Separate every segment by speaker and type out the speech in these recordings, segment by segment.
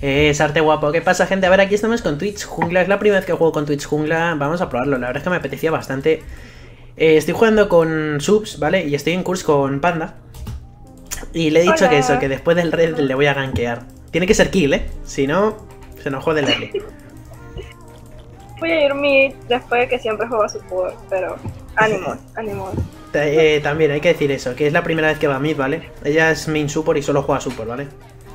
Speaker 1: Sarte guapo, ¿qué pasa, gente? A ver, aquí estamos con Twitch Jungla. Es la primera vez que juego con Twitch Jungla. Vamos a probarlo, la verdad es que me apetecía bastante. Estoy jugando con subs, ¿vale? Y estoy en curso con Panda. Y le he dicho que eso, que después del red le voy a gankear. Tiene que ser kill, ¿eh? Si no, se nos jode el early.
Speaker 2: Voy a ir mid después de que siempre juego support, pero ánimo, ánimo.
Speaker 1: También hay que decir eso, que es la primera vez que va a mid, ¿vale? Ella es main support y solo juega support, ¿vale?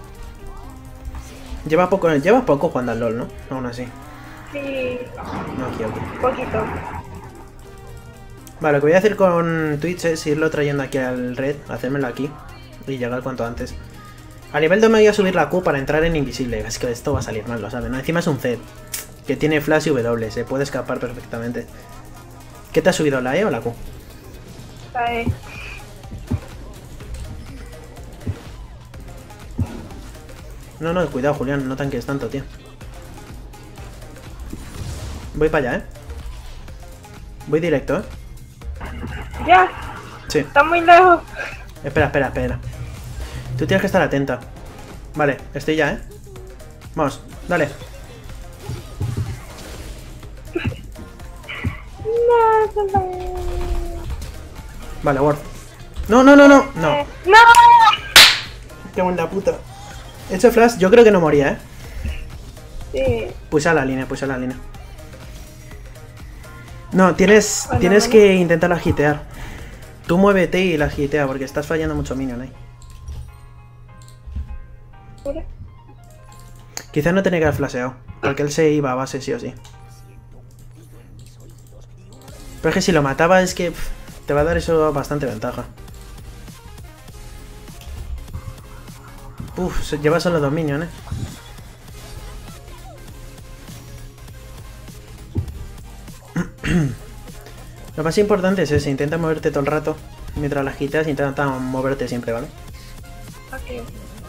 Speaker 1: Lleva poco jugando al LoL, ¿no? Aún así.
Speaker 2: Sí.
Speaker 1: No, aquí.
Speaker 2: Poquito.
Speaker 1: Vale, lo que voy a hacer con Twitch es irlo trayendo aquí al red, hacérmelo aquí y llegar cuanto antes. A nivel 2 me voy a subir la Q para entrar en invisible. Es que esto va a salir mal, lo saben, ¿no? Encima es un Zed que tiene flash y W, se puede escapar perfectamente. ¿Qué te ha subido, la E o la Q?
Speaker 2: La E.
Speaker 1: No, cuidado, Julián, no tanques tanto, tío. Voy para allá, ¿eh? Voy directo, ¿eh?
Speaker 2: Ya.
Speaker 1: Sí.
Speaker 2: Está muy lejos.
Speaker 1: Espera. Tú tienes que estar atenta. Vale, estoy ya, ¿eh? Vamos, dale.
Speaker 2: No.
Speaker 1: Vale, ward. No. No. Qué buena puta. Ese flash yo creo que no moría, ¿eh?
Speaker 2: Sí.
Speaker 1: Pulsa la línea. No, tienes que intentar hitear. Tú muévete y la hitea porque estás fallando mucho minion ahí. Quizás no tenía que haber flasheado, porque él se iba a base sí o sí. Pero es que si lo mataba es que te va a dar eso bastante ventaja. Lleva solo 2 minions, ¿eh? Lo más importante es ese, intenta moverte todo el rato. Mientras las hiteas, intenta moverte siempre, ¿vale?
Speaker 2: Ok.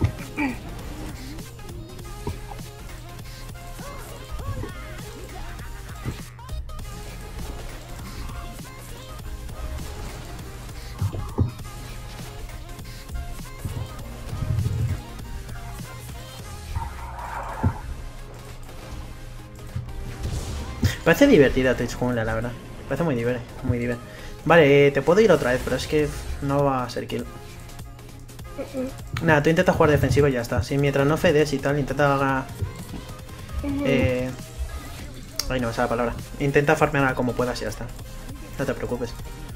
Speaker 1: Parece divertida Twitch Jungla, la verdad. Parece muy divertido. Vale, te puedo ir otra vez, pero es que no va a ser kill. Nada, tú intenta jugar defensivo y ya está. Si mientras no fedes y tal, intenta... Ay, no, esa la palabra. Intenta farmear como puedas y ya está. No te preocupes.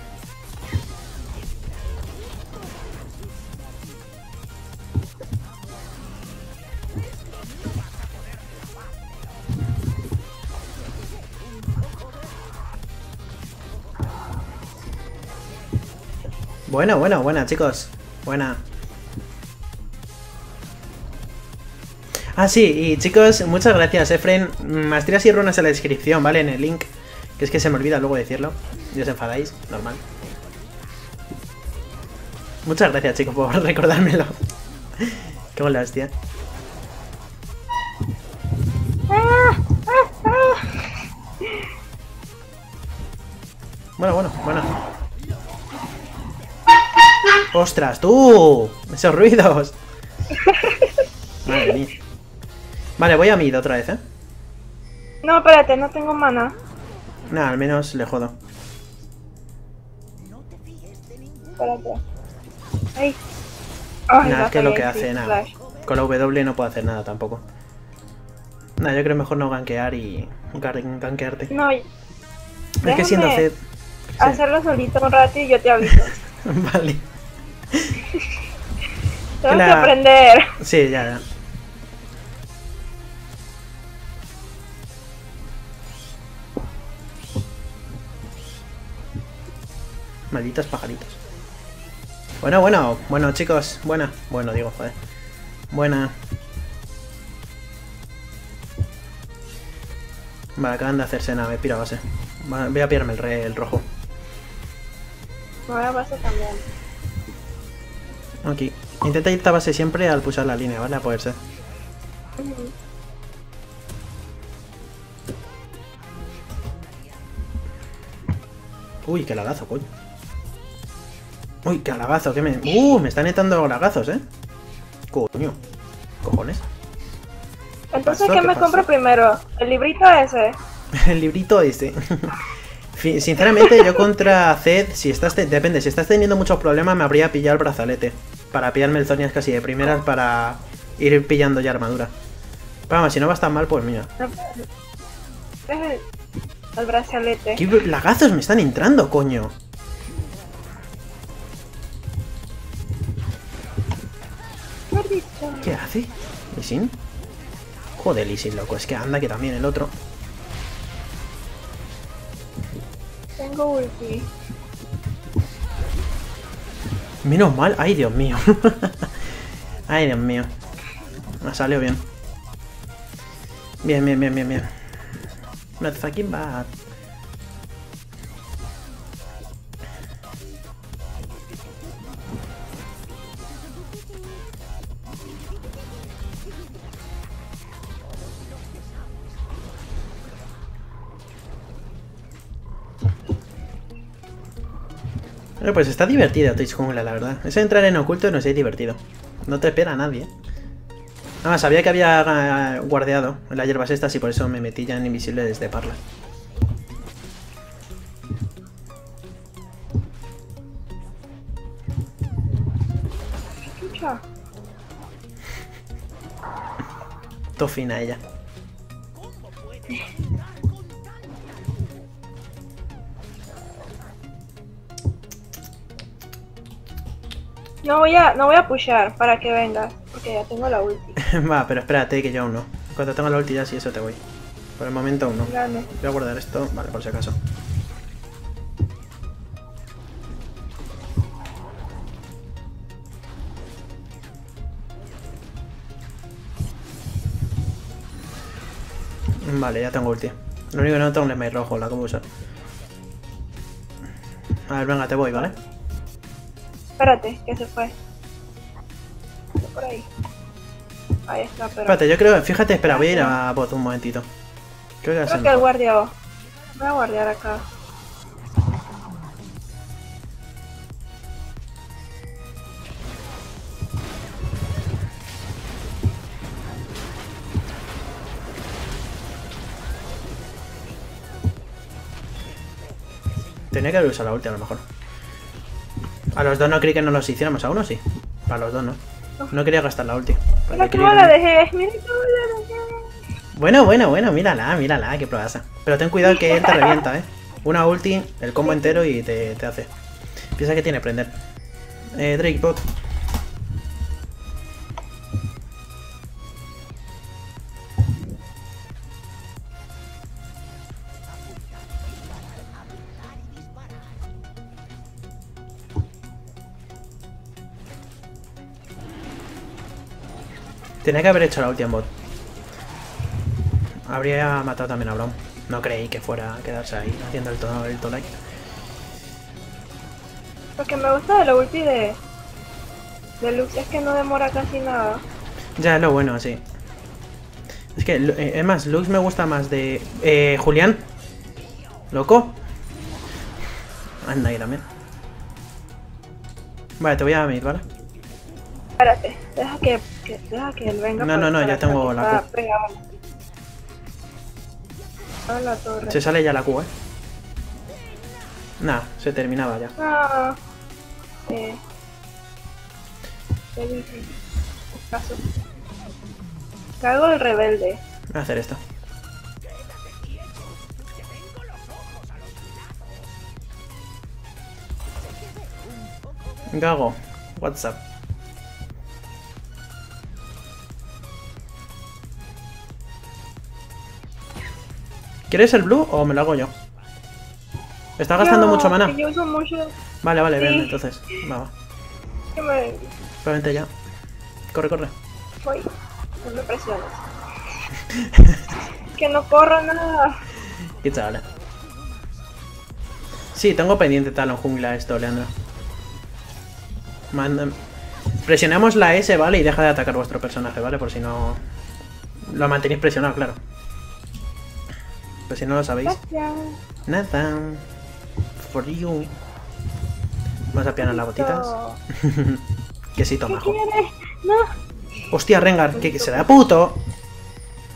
Speaker 1: Buena, chicos. Buena. Ah, sí, y chicos, muchas gracias, Efren. Maestrías y runas en la descripción, ¿vale? En el link. Que es que se me olvida luego decirlo. Y os enfadáis, normal. Muchas gracias, chicos, por recordármelo. Qué buena hostia. Bueno. ¡Ostras, tú! ¡Esos ruidos! Madre mía. Vale, voy a mid otra vez, ¿eh?
Speaker 2: No, espérate, no tengo mana.
Speaker 1: Nah, al menos le jodo.
Speaker 2: Espérate. Ay. Ay,
Speaker 1: Nada, es que lo que hace,
Speaker 2: sí,
Speaker 1: nada.
Speaker 2: flash.
Speaker 1: Con la W no puedo hacer nada tampoco. Nada, yo creo mejor no gankear y gankearte.
Speaker 2: No,
Speaker 1: Es que siendo
Speaker 2: déjame
Speaker 1: Zed... Sí.
Speaker 2: hacerlo solito un rato y yo te aviso.
Speaker 1: Vale.
Speaker 2: Tengo que aprender.
Speaker 1: Sí, ya. Malditos pajaritos. Bueno, chicos. Bueno, digo, joder. Buena. Vale, acaban de hacerse nada, me piro a base. Voy a pillarme el rojo.
Speaker 2: Ahora vas a cambiar.
Speaker 1: Aquí. Intenta irte a base siempre al pulsar la línea, ¿vale? A poder ser. Uy, qué lagazo, coño. Uy, qué lagazo, que me... me están entrando lagazos, ¿eh? Coño. Cojones.
Speaker 2: Entonces,
Speaker 1: pasó?
Speaker 2: ¿qué
Speaker 1: ¿Qué
Speaker 2: me
Speaker 1: pasó?
Speaker 2: compro primero? ¿El librito ese?
Speaker 1: El librito ese. Sinceramente, yo contra Zed, depende, si estás teniendo muchos problemas, me habría pillado el brazalete. Para pillarme el Zonias casi de primeras para ir pillando ya armadura. Pero vamos, si no vas tan mal, pues mira.
Speaker 2: Es el brazalete.
Speaker 1: ¿Qué lagazos me están entrando, coño?
Speaker 2: Maldito.
Speaker 1: ¿Qué hace? ¿Lee Sin? Joder, Lee Sin, loco, es que anda que también el otro.
Speaker 2: Tengo ulti.
Speaker 1: Menos mal, ay Dios mío. Ay Dios mío. Me salió bien. Bien, bien, bien, bien, bien. Not fucking bad. Pues está divertido Twitch Jungla, la verdad. Eso de entrar en oculto no es divertido. No te espera nadie. Ah, sabía que había guardeado en las hierbas estas y por eso me metí ya en invisible desde Parla.
Speaker 2: Escucha.
Speaker 1: Todo fina ella.
Speaker 2: No voy a pushear para que vengas, porque ya tengo la ulti.
Speaker 1: Va, pero espérate que yo aún no. Cuando tenga la ulti ya sí, eso te voy. Por el momento aún no.
Speaker 2: Dale.
Speaker 1: Voy a guardar esto, vale, por si acaso. Vale, ya tengo ulti. Lo único que no tengo es un Lemay rojo, la acabo de usar. A ver, venga, te voy, ¿vale?
Speaker 2: Espérate, que se fue. Por ahí. Ahí está, pero...
Speaker 1: Espérate, yo creo... Fíjate, espera, voy a ir a bot un momentito. Creo que va a ser
Speaker 2: Creo que el
Speaker 1: mejor.
Speaker 2: guardiado. Voy a guardiar acá.
Speaker 1: Tenía que haber usado la ulti a lo mejor. A los dos no creí que no los hiciéramos, a uno sí. Para los dos no. No quería gastar la ulti. Porque
Speaker 2: Mira
Speaker 1: quería
Speaker 2: cómo la
Speaker 1: irme.
Speaker 2: dejé. Mira cómo la dejé.
Speaker 1: Bueno, bueno, bueno, mírala, mírala, qué proeza. Pero ten cuidado que él te revienta, Una ulti, el combo entero y te hace. Piensa que tiene prender. Drake bot. Tenía que haber hecho la ulti en bot. Habría matado también a Braum. No creí que fuera a quedarse ahí haciendo el tolai.
Speaker 2: Lo que me gusta de la ulti de Lux es que no demora casi nada.
Speaker 1: Ya, es lo bueno, sí. Es que, es más, Lux me gusta más de... Julián. ¿Loco? Anda ahí también. Vale, te voy a medir, ¿vale?
Speaker 2: Espérate, deja que él venga.
Speaker 1: No, no, no,
Speaker 2: para
Speaker 1: ya
Speaker 2: acá,
Speaker 1: tengo
Speaker 2: que
Speaker 1: la
Speaker 2: está
Speaker 1: Q.
Speaker 2: pegado. A la torre.
Speaker 1: Se sale ya la Q, Nah, se terminaba ya.
Speaker 2: Ah, ¿qué dije? Caso. Cago el rebelde.
Speaker 1: Voy a hacer esto. Gago, WhatsApp. ¿Quieres el blue o me lo hago yo? ¿Está gastando mucho mana?
Speaker 2: Yo uso mucho.
Speaker 1: Vale, vale,
Speaker 2: Sí.
Speaker 1: ven, entonces. Va.
Speaker 2: Que me
Speaker 1: Probablemente ya. Corre, corre.
Speaker 2: voy. No me presiones. Que no corro nada.
Speaker 1: Qué chaval. Sí, tengo pendiente tal en jungla esto, Leandro. Presionamos la S, ¿vale? Y deja de atacar vuestro personaje, ¿vale? Por si no... Lo mantenéis presionado, claro. Pues si no lo sabéis.
Speaker 2: Gracias.
Speaker 1: Nada. For you. Vamos a pianar las botitas. Quesito
Speaker 2: ¿Qué
Speaker 1: majo.
Speaker 2: quieres? No.
Speaker 1: Hostia, Rengar, que será puto.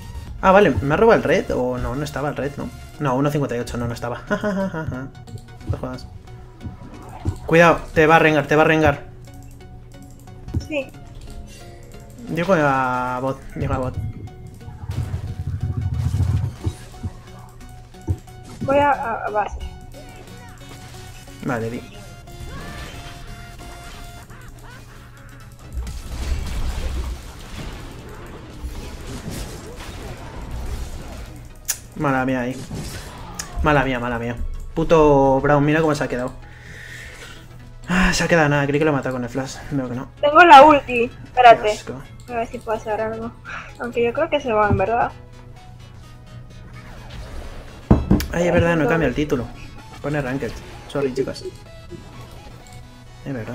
Speaker 1: Ah, vale, ¿me ha robado el red? O no, no estaba el red, ¿no? No, 1.58, no, no estaba. No jodas. Cuidado, te va a rengar, te va a rengar.
Speaker 2: Sí.
Speaker 1: Llego a bot, llego a bot.
Speaker 2: Voy a base.
Speaker 1: Vale, di. Mala mía ahí. Mala mía, mala mía. Puto Brown, mira cómo se ha quedado. Ah, se ha quedado nada, creí que lo he matado con el flash. Veo que no.
Speaker 2: Tengo la ulti. Espérate.
Speaker 1: Qué asco.
Speaker 2: A ver si puedo hacer algo. Aunque yo creo que se va, en verdad.
Speaker 1: Ay, es verdad, no he cambiado el título. Pone Ranked. Sorry, chicos. Es verdad.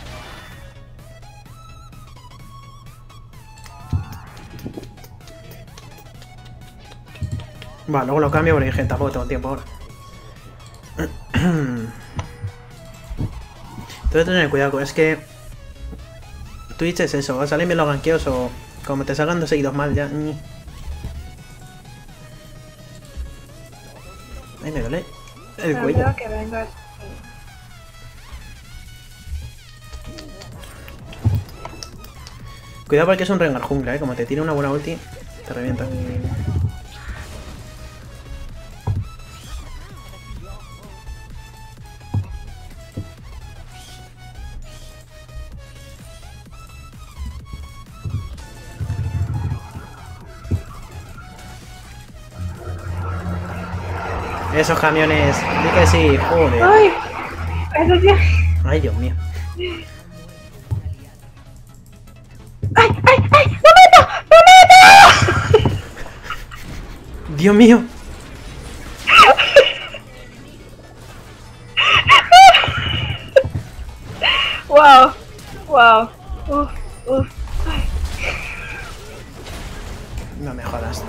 Speaker 1: Va, luego lo cambio porque dije, tampoco tengo tiempo ahora. Tengo que tener cuidado, es que Twitch es eso, o salen bien los ganqueos o como te salgan 2 seguidos mal ya. Ay, me duele el
Speaker 2: Pero
Speaker 1: cuello.
Speaker 2: creo que venga.
Speaker 1: Cuidado porque es un Rengar jungla, como te tire una buena ulti, te revienta. Esos camiones, di que sí, joder.
Speaker 2: ¡Ay! Eso sí.
Speaker 1: Ay, Dios mío.
Speaker 2: ¡Ay, ay, ay! ¡No meto! ¡No meto!
Speaker 1: Dios mío.
Speaker 2: ¡Wow! ¡Wow! ¡Uf! ¡Uf! Ay.
Speaker 1: No me jodas.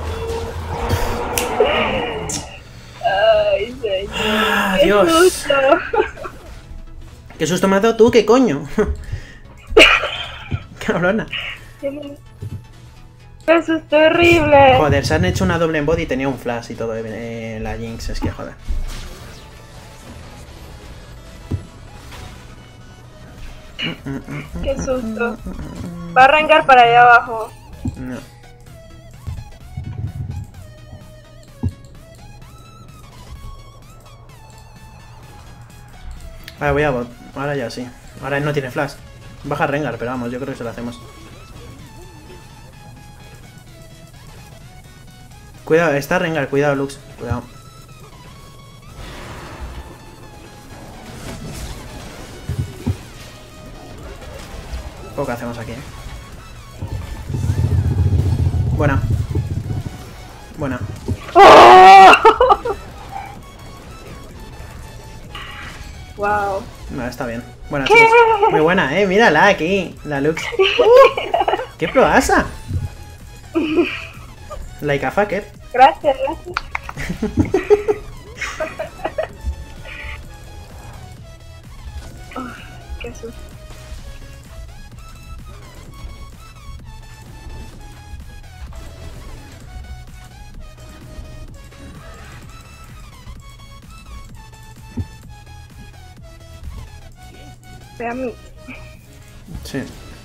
Speaker 2: Ay, señor.
Speaker 1: Ah,
Speaker 2: ¡Qué
Speaker 1: Dios.
Speaker 2: susto!
Speaker 1: ¿Qué susto me has dado tú? ¿Qué coño? Cabrona.
Speaker 2: Eso es terrible.
Speaker 1: Joder, se han hecho una doble en body y tenía un flash y todo. La Jinx, es que joder.
Speaker 2: Qué susto. Va a arrancar para allá abajo.
Speaker 1: No. Vale, voy a bot. Ahora ya sí. Ahora él no tiene flash. Baja Rengar, pero vamos, yo creo que se lo hacemos. Cuidado, está Rengar, cuidado Lux, cuidado. Poco hacemos aquí, Buena. Buena.
Speaker 2: ¡Oh! Wow.
Speaker 1: No, está bien. Buena, chicos. Muy buena, mírala aquí, la Lux. ¡Qué proasa! Like a fucker.
Speaker 2: Gracias, gracias. Oh, qué susto. Ve a mí.
Speaker 1: Sí.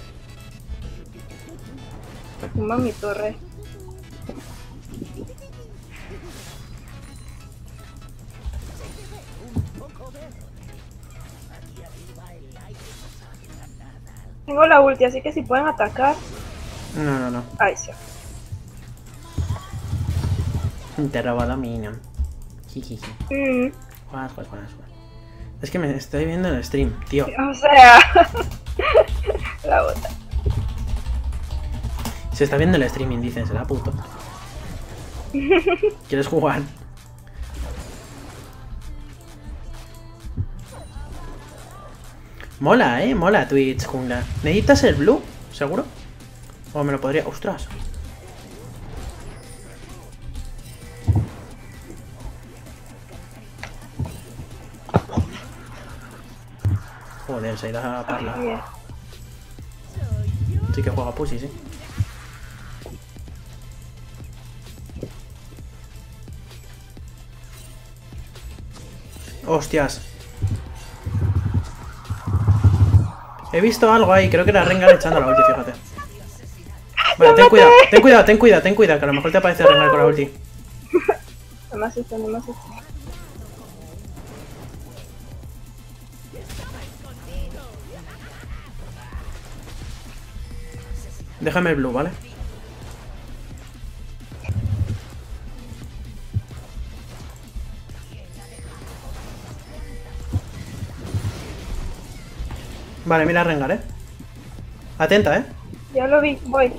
Speaker 2: Tumba mi torre. Tengo la ulti, así que si pueden atacar.
Speaker 1: No, no, no.
Speaker 2: Ay, sí.
Speaker 1: Te he robado minion. Jijiji. Juegas. Es que me estoy viendo en el stream, tío.
Speaker 2: O sea, la bota.
Speaker 1: Se está viendo el streaming, dicen, será puto. ¿Quieres jugar? Mola, mola Twitch jungla. ¿Necesitas el blue? ¿Seguro? O me lo podría... ¡Ostras! Joder, se ha ido a parla.
Speaker 2: Bien.
Speaker 1: Sí que juega Pussy, sí. Hostias. He visto algo ahí, creo que era Rengar echando la ulti, fíjate. Vale, ten cuidado, ten cuidado, ten cuidado, ten cuidado, que a lo mejor te aparece Rengar con la ulti.
Speaker 2: No me asustes, no me asustes.
Speaker 1: Déjame el blue, ¿vale? Vale, mira a Rengar, Atenta,
Speaker 2: Ya lo vi, voy.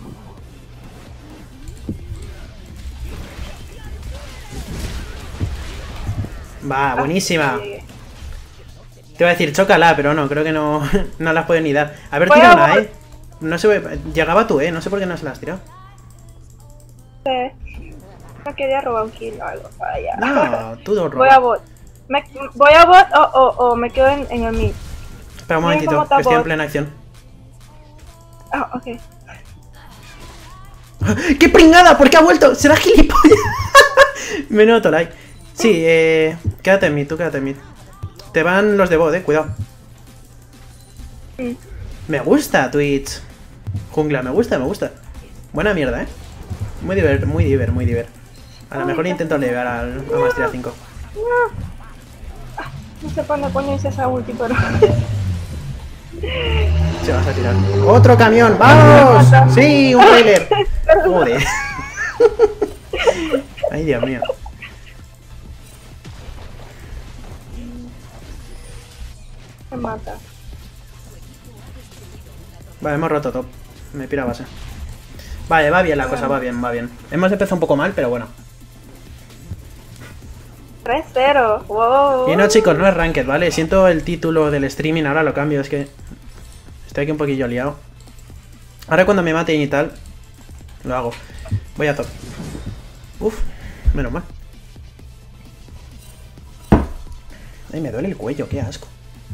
Speaker 1: Va, buenísima.
Speaker 2: Llegué.
Speaker 1: Te iba a decir, chócala, pero no, creo que no, no las puede ni dar. A ver,
Speaker 2: Voy
Speaker 1: tira
Speaker 2: a
Speaker 1: una,
Speaker 2: vol-
Speaker 1: No sé, llegaba tú, no sé por qué no se la has tirado.
Speaker 2: No quería robar un kill o algo para allá.
Speaker 1: No, tú dos
Speaker 2: Voy a bot. Voy a bot o me quedo en el mid.
Speaker 1: Espera un
Speaker 2: Miren
Speaker 1: momentito,
Speaker 2: cómo está
Speaker 1: que estoy en
Speaker 2: bot.
Speaker 1: plena acción.
Speaker 2: Ah, ok.
Speaker 1: ¡Qué pringada! ¿Por qué ha vuelto? ¿Será gilipollas? Menudo Tolai. Sí, quédate en mid, tú quédate en mid. Te van los de bot, cuidado.
Speaker 2: Mm.
Speaker 1: Me gusta Twitch. Jungla, me gusta, me gusta. Buena mierda, Muy diver, muy diver, muy diver. A lo mejor intento llegar a maestría 5.
Speaker 2: No sé cuándo ponerse esa ulti, pero...
Speaker 1: Se vas a tirar. ¡Otro camión! ¡Vamos! ¡Sí! ¡Un trailer! Joder. Ay, Dios mío.
Speaker 2: Me mata.
Speaker 1: Vale, hemos roto top. Me pira base. Vale, va bien la cosa, va bien, va bien. Hemos empezado un poco mal, pero bueno.
Speaker 2: 3-0. Wow.
Speaker 1: Y no, chicos, no es ranked, ¿vale? Siento el título del streaming, ahora lo cambio, es que estoy aquí un poquillo liado. Ahora cuando me maten y tal, lo hago. Voy a top. Uf, menos mal. Ay, me duele el cuello, qué asco.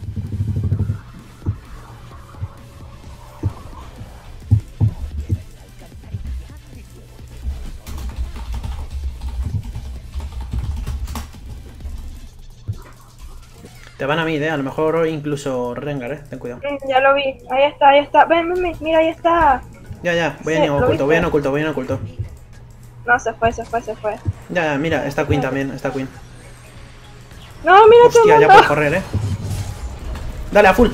Speaker 1: Te van a mi idea, a lo mejor incluso Rengar, ten cuidado.
Speaker 2: Ya lo vi. Ahí está, ahí está. Ven, ven, ven. Mira, ahí está.
Speaker 1: Ya, ya, voy
Speaker 2: Sí,
Speaker 1: en
Speaker 2: ¿lo
Speaker 1: oculto,
Speaker 2: viste?
Speaker 1: voy en oculto, voy en oculto.
Speaker 2: No, se fue, se fue, se fue.
Speaker 1: Ya, ya, mira, está Queen también, está Queen.
Speaker 2: No, mira,
Speaker 1: Hostia,
Speaker 2: todo
Speaker 1: ya puedes correr, Dale, a full.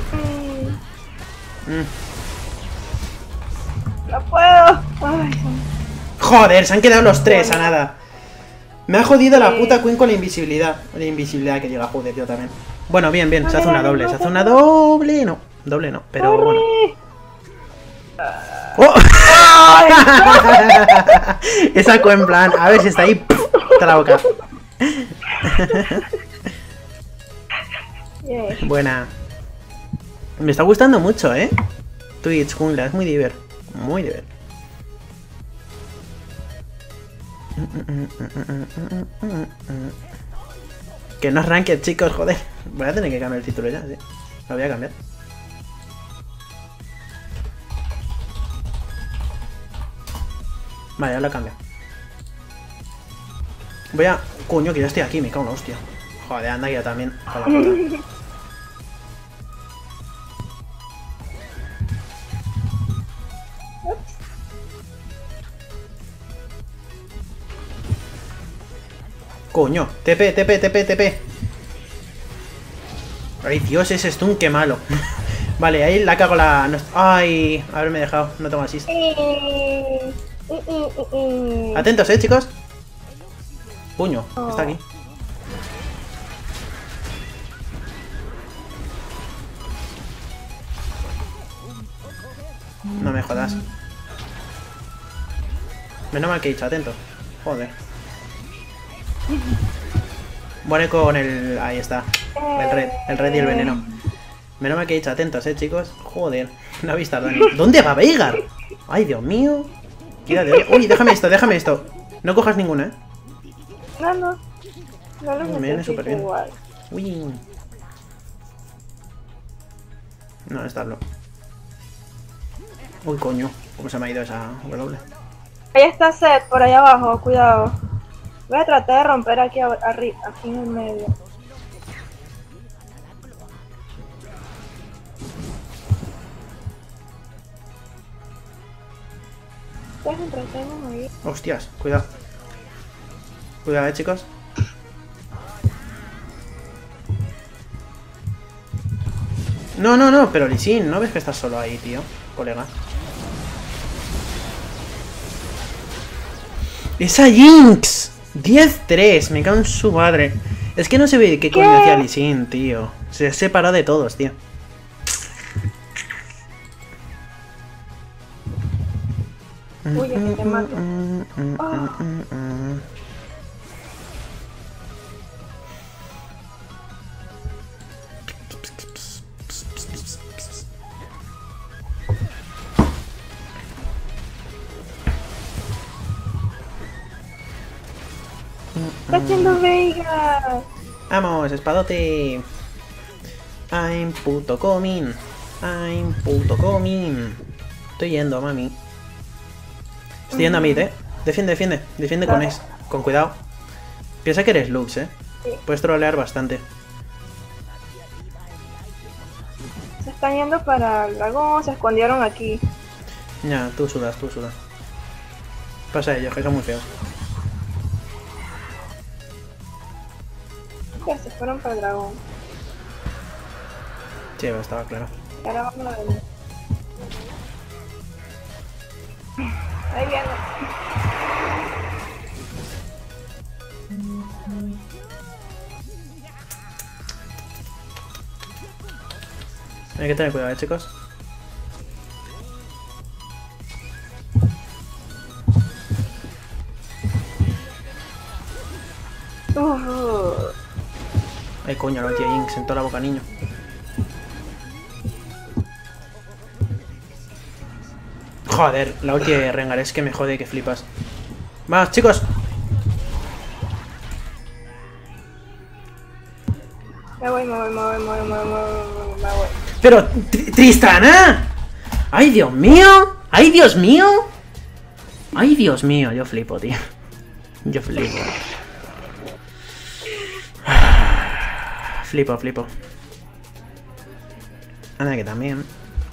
Speaker 2: No puedo. Ay,
Speaker 1: Joder, se han quedado los tres a nada. Me ha jodido la puta Queen con la invisibilidad. La invisibilidad que llega, joder, yo también. Bueno, bien, bien, se hace una doble, se hace una doble. No, doble no, pero bueno. ¡Oh! Esa Queen en plan, a ver si está ahí. Está la boca.
Speaker 2: yeah.
Speaker 1: Buena. Me está gustando mucho, Twitch Jungla, es muy diver. Muy diver. Que no es ranked, chicos, joder. Voy a tener que cambiar el título ya, sí. Lo voy a cambiar. Vale, ya lo he cambiado. Voy a... Coño, que ya estoy aquí, me cago en la hostia. Joder, anda que yo también. Con la puta. Coño, TP, TP, TP, TP. Ay, Dios, ese stun, qué malo. Vale, ahí la cago la... Ay, haberme dejado, no tengo assist. Atentos, chicos. Puño, está aquí. No me jodas. Menos mal que he dicho, atento. Joder. Bueno, con el... Ahí está. El red y el veneno. Menos mal que he dicho, atentos, chicos. Joder. No ha visto a Dani. ¿Dónde va Veigar? Ay, Dios mío. Quédate. Uy, déjame esto, déjame esto. No cojas ninguna,
Speaker 2: No, no. No lo
Speaker 1: Me viene
Speaker 2: necesito
Speaker 1: súper bien.
Speaker 2: igual.
Speaker 1: Uy. No, está blo. Uy, coño. ¿Cómo se me ha ido esa W?
Speaker 2: Ahí está Seth, por ahí abajo, cuidado. Voy a tratar de romper aquí arriba, aquí en el medio. puedes entretenerme ahí.
Speaker 1: Hostias, cuidado. Cuidado, chicos. No, no, no, pero Lee Sin, ¿no ves que estás solo ahí, tío? Colega. ¡Esa Jinx! 10-3, me cago en su madre. Es que no se ve qué coño hacía Lee Sin, tío. Se ha separado de todos, tío.
Speaker 2: Uy, que te mato. Oh. ¡Está haciendo Veiga!
Speaker 1: Vamos, espadote. I'm puto coming. I'm puto coming. Estoy yendo, mami. Estoy yendo a mid, Defiende, defiende. Defiende con es. Con cuidado. Piensa que eres Lux,
Speaker 2: Sí.
Speaker 1: Puedes trolear bastante.
Speaker 2: Se están yendo para el dragón, se escondieron aquí.
Speaker 1: Ya, tú sudas, tú sudas. Pasa a ellos, que son muy feos.
Speaker 2: Ya se fueron para el dragón.
Speaker 1: Sí, estaba claro.
Speaker 2: Y ahora vamos a venir. Ahí viene.
Speaker 1: Hay que tener cuidado, chicos. Ay, coño, la ulti de Jinx en toda la boca, niño. Joder, la ulti de Rengar es que me jode que flipas. ¡Vamos, chicos!
Speaker 2: Me voy.
Speaker 1: ¡Pero, Tristana! ¡Ay, Dios mío! ¡Ay, Dios mío! ¡Ay, Dios mío! Yo flipo, tío. Yo flipo. Flipo. Anda, que también.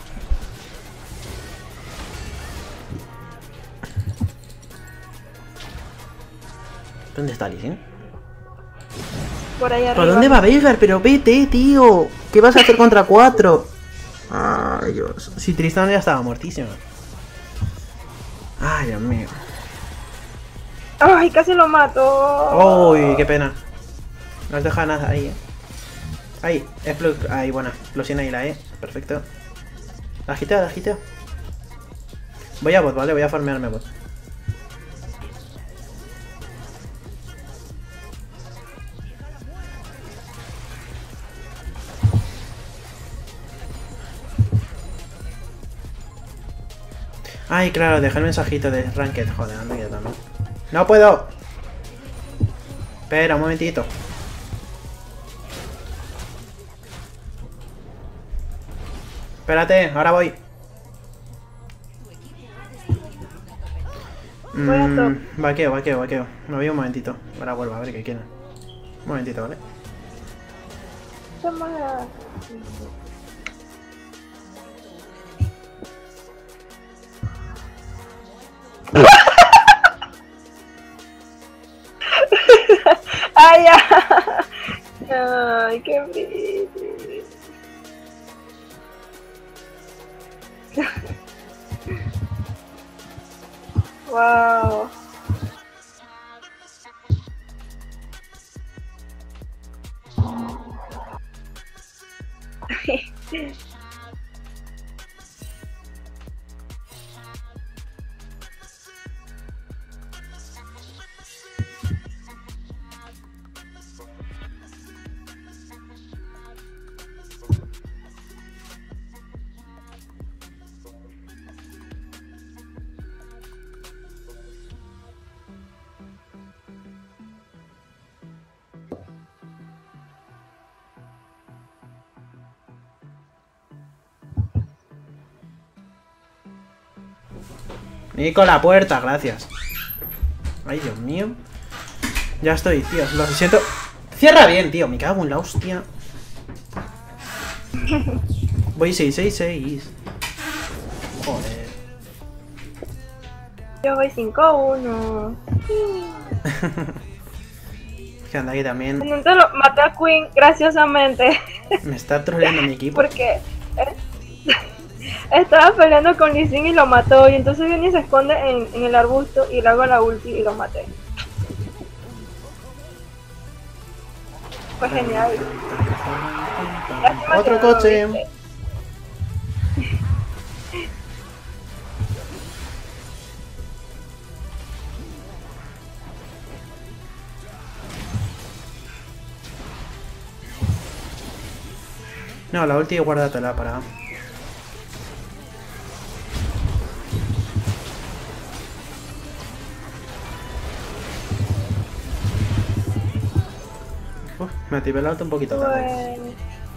Speaker 1: ¿Dónde está Lee Sin?
Speaker 2: Por allá
Speaker 1: ¿Por
Speaker 2: arriba.
Speaker 1: dónde va Veigar? Pero vete, tío. ¿Qué vas a hacer contra 4? Ay, Dios. Si Tristana ya estaba muertísima. Ay, Dios mío.
Speaker 2: Ay, casi lo mato.
Speaker 1: Uy, qué pena. No has dejado nada ahí, Ahí, ahí, buena. Explosión ahí la perfecto. La agiteo. Voy a bot, ¿vale? Voy a farmearme bot. Ay, claro, dejé el mensajito de Ranked. Joder, anda yo también. ¡No puedo! Espera, un momentito. Espérate, ahora voy.
Speaker 2: Voy a top.
Speaker 1: Vaqueo. Me voy un momentito. Ahora vuelvo a ver qué quieren. Un momentito, ¿vale?
Speaker 2: Toma. Ay, ay, qué brillo. Wow.
Speaker 1: Nico, la puerta, gracias. Ay, Dios mío. Ya estoy, tío. Lo siento. Cierra bien, tío. Me cago en la hostia. Voy 6. Joder.
Speaker 2: Yo voy 5-1.
Speaker 1: Que anda aquí también.
Speaker 2: Entonces lo maté a Queen graciosamente.
Speaker 1: Me está troleando mi equipo.
Speaker 2: Porque estaba peleando con Lee Sin y lo mató. Y entonces viene y se esconde en el arbusto y le hago la ulti y lo maté. Fue genial. Lástima que
Speaker 1: Otro
Speaker 2: no lo
Speaker 1: coche.
Speaker 2: viste.
Speaker 1: No, la ulti guárdatela para... Uf, me activé la ulti un poquito tarde.
Speaker 2: Bueno.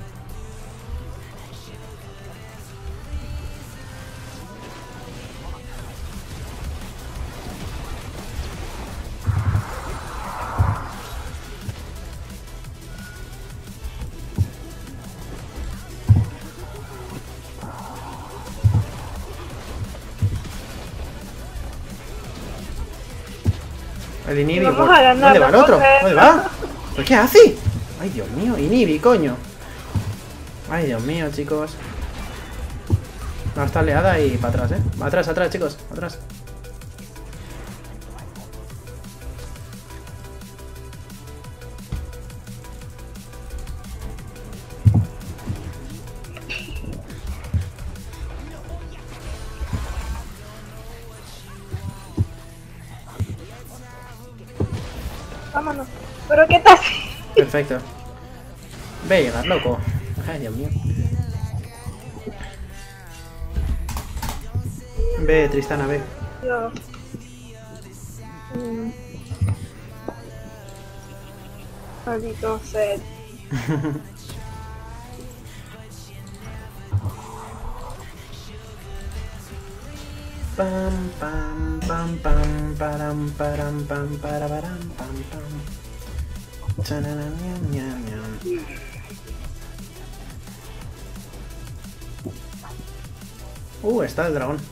Speaker 1: El Inhibi.
Speaker 2: Vamos a ganar,
Speaker 1: ¿Dónde va el
Speaker 2: no
Speaker 1: otro?
Speaker 2: puedo
Speaker 1: ¿Dónde va? ¿Pero qué hace? Ay, Dios mío, Inhibi, coño. Ay, Dios mío, chicos. No, está oleada y para atrás, Atrás, atrás, chicos, atrás.
Speaker 2: Vámonos. ¿Pero qué tal?
Speaker 1: Perfecto. Ve a llegar, loco. Ay, Dios mío. Ve, Tristana, ve.
Speaker 2: Yo. Maldito sed.
Speaker 1: Pam, pam, pam, pam, param, param, pam, para, param, pam, pam. Chanana, ñam, ñam, ñam. Está el dragón.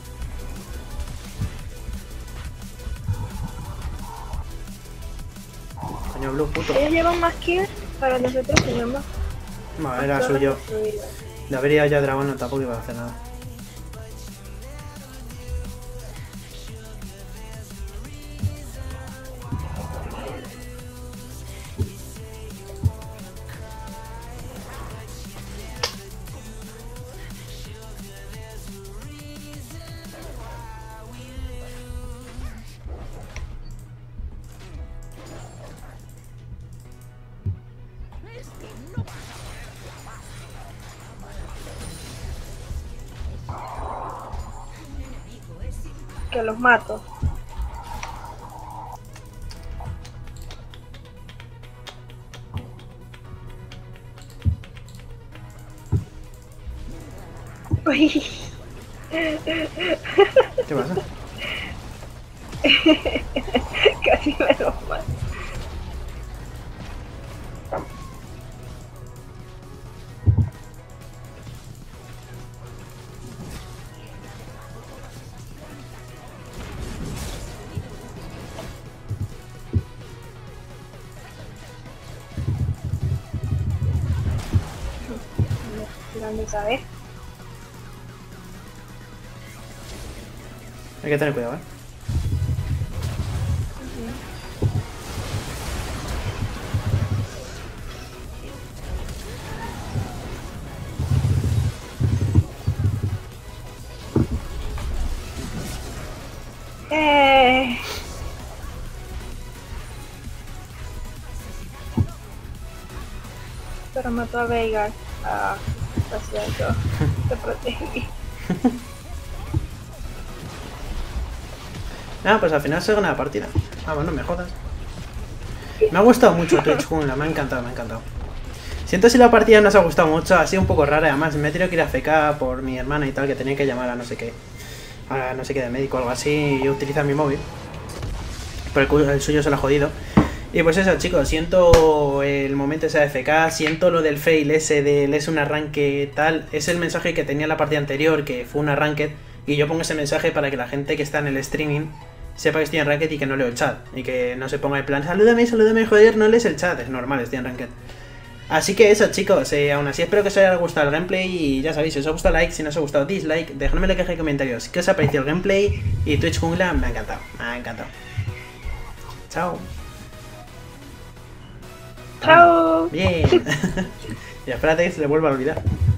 Speaker 1: Coño, Blue, puto.
Speaker 2: Ellos llevan más kills para nosotros tenemos.
Speaker 1: No, era suyo. Le habría ya dragón, no, tampoco iba a hacer nada.
Speaker 2: Que los mato. Uy.
Speaker 1: ¿Qué pasa?
Speaker 2: Casi me los mato. ¿Dónde sabes?
Speaker 1: Hay que tener cuidado,
Speaker 2: Pero mató a Veigar. Ah, lo siento. Te protegí.
Speaker 1: Ah, pues al final se gana la partida. Ah, bueno, me jodas. Me ha gustado mucho Twitch Jungla, me ha encantado, me ha encantado. Siento si la partida no os ha gustado mucho, ha sido un poco rara, además me he tenido que ir a FK por mi hermana y tal, que tenía que llamar a no sé qué. A no sé qué de médico o algo así, y utiliza mi móvil. Pero el suyo se lo ha jodido. Y pues eso, chicos, siento el momento ese de FK, siento lo del fail ese del es un arranque tal. Es el mensaje que tenía en la partida anterior, que fue un arranque. Y yo pongo ese mensaje para que la gente que está en el streaming sepa que estoy en Ranked y que no leo el chat. Y que no se ponga en plan, salúdame, salúdame, joder, no lees el chat. Es normal, estoy en Ranked. Así que eso, chicos, aún así espero que os haya gustado el gameplay y ya sabéis, si os ha gustado like, si no os ha gustado dislike, dejadme en la caja de comentarios qué os ha parecido el gameplay y Twitch Jungla me ha encantado, Chao.
Speaker 2: Chao.
Speaker 1: Bien. Y espérate que se le vuelva a olvidar.